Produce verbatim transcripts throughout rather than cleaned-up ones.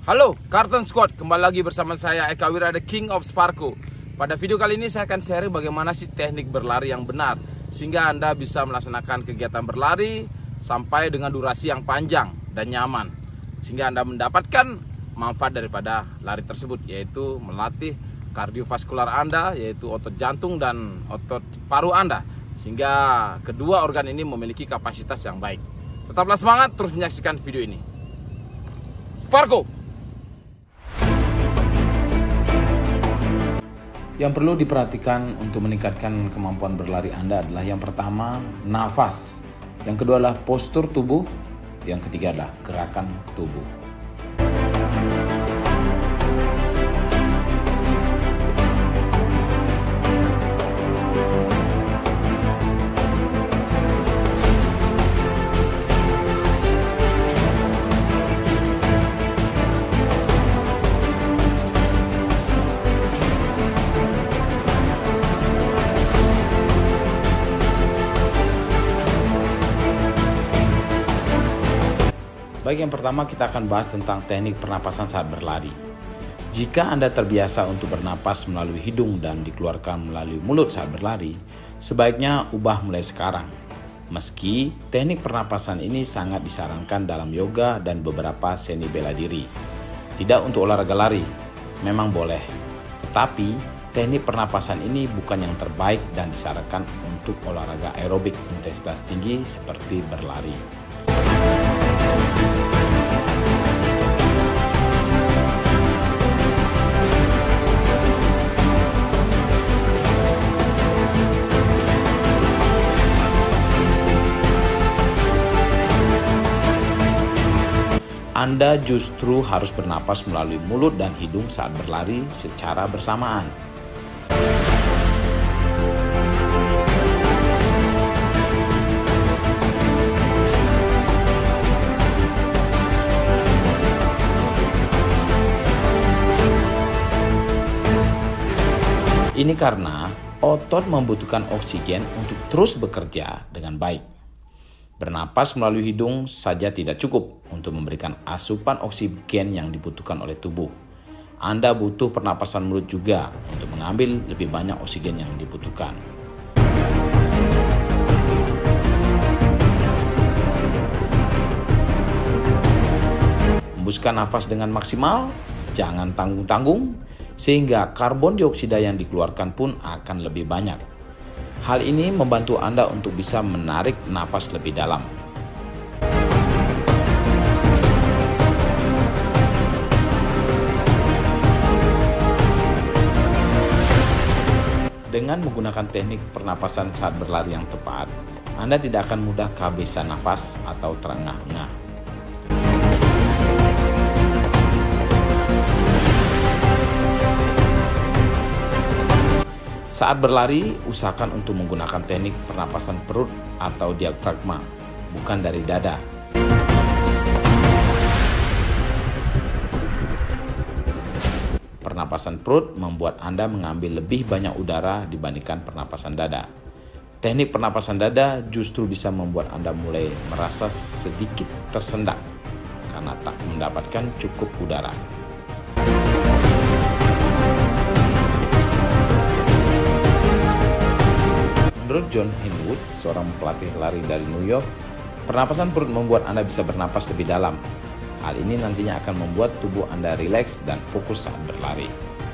Halo Cartoon Squad, kembali lagi bersama saya Eka Wira, The King of Sparko. Pada video kali ini saya akan share bagaimana sih teknik berlari yang benar, sehingga Anda bisa melaksanakan kegiatan berlari sampai dengan durasi yang panjang dan nyaman, sehingga Anda mendapatkan manfaat daripada lari tersebut, yaitu melatih kardiovaskular Anda, yaitu otot jantung dan otot paru Anda, sehingga kedua organ ini memiliki kapasitas yang baik. Tetaplah semangat, terus menyaksikan video ini. Sparko! Yang perlu diperhatikan untuk meningkatkan kemampuan berlari Anda adalah yang pertama, nafas. Yang kedua adalah postur tubuh. Yang ketiga adalah gerakan tubuh. Baik, yang pertama kita akan bahas tentang teknik pernapasan saat berlari. Jika Anda terbiasa untuk bernapas melalui hidung dan dikeluarkan melalui mulut saat berlari, sebaiknya ubah mulai sekarang. Meski teknik pernapasan ini sangat disarankan dalam yoga dan beberapa seni bela diri. Tidak untuk olahraga lari, memang boleh. Tetapi teknik pernapasan ini bukan yang terbaik dan disarankan untuk olahraga aerobik intensitas tinggi seperti berlari. Anda justru harus bernapas melalui mulut dan hidung saat berlari secara bersamaan. Ini karena otot membutuhkan oksigen untuk terus bekerja dengan baik. Bernapas melalui hidung saja tidak cukup untuk memberikan asupan oksigen yang dibutuhkan oleh tubuh. Anda butuh pernapasan mulut juga untuk mengambil lebih banyak oksigen yang dibutuhkan. Hembuskan nafas dengan maksimal, jangan tanggung-tanggung, sehingga karbon dioksida yang dikeluarkan pun akan lebih banyak. Hal ini membantu Anda untuk bisa menarik nafas lebih dalam. Dengan menggunakan teknik pernapasan saat berlari yang tepat, Anda tidak akan mudah kehabisan nafas atau terengah-engah. Saat berlari, usahakan untuk menggunakan teknik pernapasan perut atau diafragma, bukan dari dada. Pernapasan perut membuat Anda mengambil lebih banyak udara dibandingkan pernapasan dada. Teknik pernapasan dada justru bisa membuat Anda mulai merasa sedikit tersendak karena tak mendapatkan cukup udara. Menurut John Henwood, seorang pelatih lari dari New York, pernapasan perut membuat Anda bisa bernapas lebih dalam. Hal ini nantinya akan membuat tubuh Anda rileks dan fokus saat berlari.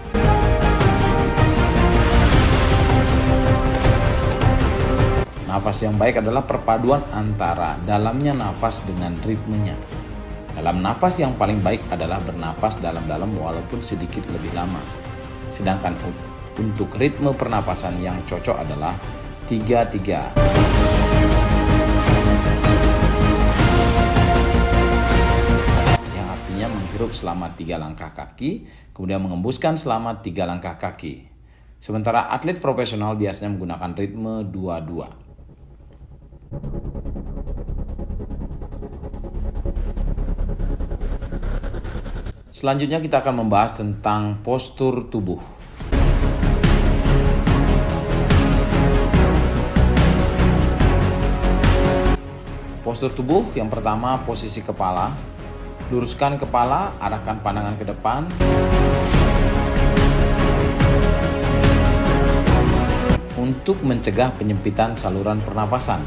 Nafas yang baik adalah perpaduan antara dalamnya nafas dengan ritmenya. Dalam nafas yang paling baik adalah bernapas dalam-dalam walaupun sedikit lebih lama. Sedangkan untuk ritme pernapasan yang cocok adalah tiga tiga. Yang artinya menghirup selama tiga langkah kaki, kemudian mengembuskan selama tiga langkah kaki. Sementara atlet profesional biasanya menggunakan ritme dua dua. Selanjutnya kita akan membahas tentang postur tubuh. Postur tubuh yang pertama, posisi kepala. Luruskan kepala, arahkan pandangan ke depan. Untuk mencegah penyempitan saluran pernapasan.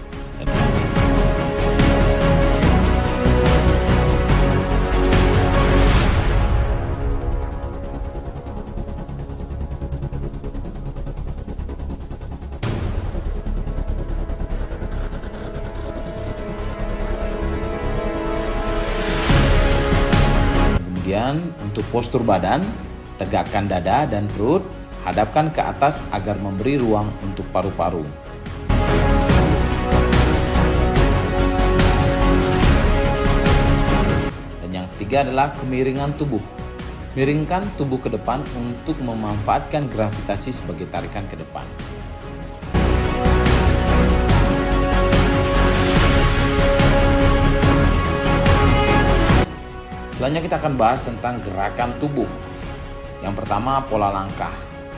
Kemudian untuk postur badan, tegakkan dada dan perut, hadapkan ke atas agar memberi ruang untuk paru-paru. Dan yang ketiga adalah kemiringan tubuh. Miringkan tubuh ke depan untuk memanfaatkan gravitasi sebagai tarikan ke depan. Selanjutnya kita akan bahas tentang gerakan tubuh. Yang pertama, pola langkah.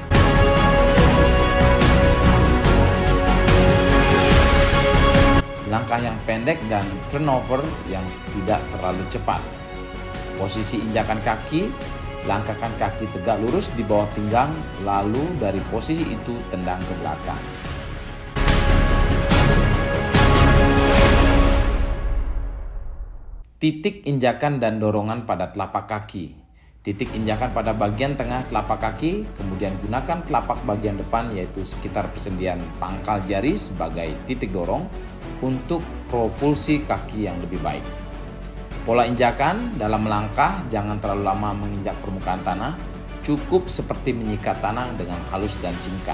Langkah yang pendek dan turnover yang tidak terlalu cepat. Posisi injakan kaki, langkahkan kaki tegak lurus di bawah pinggang, lalu dari posisi itu tendang ke belakang. Titik injakan dan dorongan pada telapak kaki. Titik injakan pada bagian tengah telapak kaki, kemudian gunakan telapak bagian depan yaitu sekitar persendian pangkal jari sebagai titik dorong untuk propulsi kaki yang lebih baik. Pola injakan dalam melangkah, jangan terlalu lama menginjak permukaan tanah, cukup seperti menyikat tanah dengan halus dan singkat.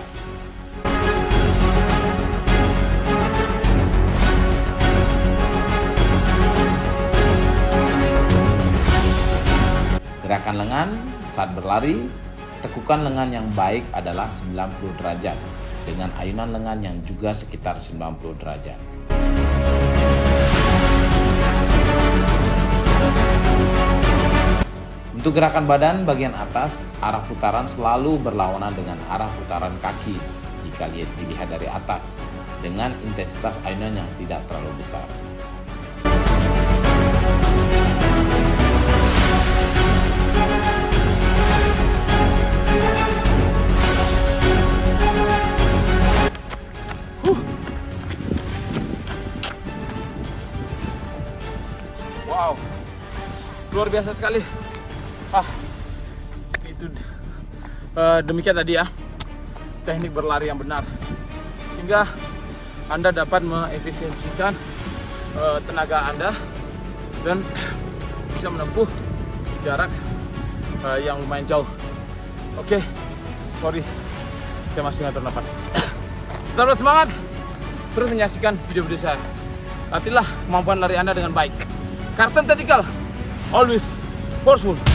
Gerakan lengan saat berlari, tekukan lengan yang baik adalah sembilan puluh derajat dengan ayunan lengan yang juga sekitar sembilan puluh derajat. Untuk gerakan badan bagian atas, arah putaran selalu berlawanan dengan arah putaran kaki jika dilihat dari atas dengan intensitas ayunan yang tidak terlalu besar. Wow, luar biasa sekali. Ah, itu uh, demikian tadi ya teknik berlari yang benar, sehingga Anda dapat mengefisiensikan uh, tenaga Anda dan bisa menempuh jarak uh, yang lumayan jauh. Oke, okay. Sorry, saya masih ngatur nafas. Tetap semangat, terus menyaksikan video-video saya. Latihlah kemampuan lari Anda dengan baik. Karten Tactical, always forceful.